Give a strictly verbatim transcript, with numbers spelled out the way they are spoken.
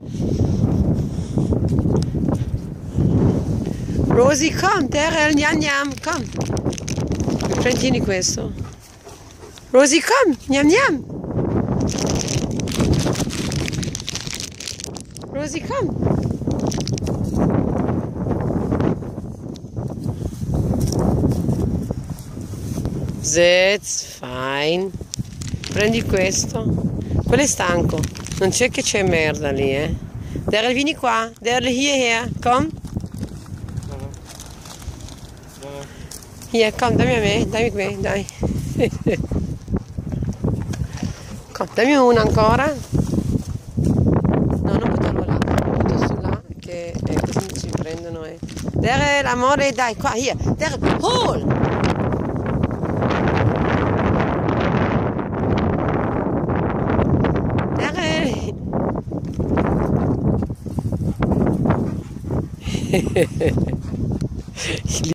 Rosie, komm, Daryl, gnam gnam, komm. Prendini questo. Rosie, komm, gnam gnam. Rosie, komm. Sitz, fein. Prendi questo. Quello è stanco. Non c'è che c'è merda lì, eh. Daryl, vieni qua. Daryl, hierher. Komm. Hier, komm, dammi a me. Dammi qui, dai. Komm, dammi una ancora. No, non buttarlo là. Butto su là, che eh, così ci prendono, eh. Daryl, amore, dai, qua, hier. Daryl, hol! Daryl!